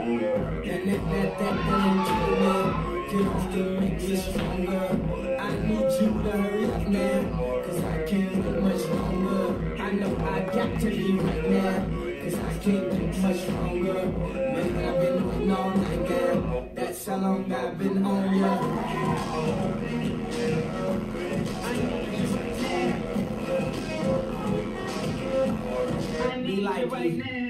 And let that energy, man, get off to make me stronger. I need you to hurry up now, cause I can't get much longer. I know I got to be right now, cause I can't get much longer. Man, I've been waiting all night, girl. That's how long I've been on ya. I need you right now.